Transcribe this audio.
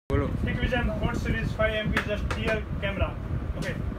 बोलो Hikvision Hot Series 5 MP just rear camera. Okay.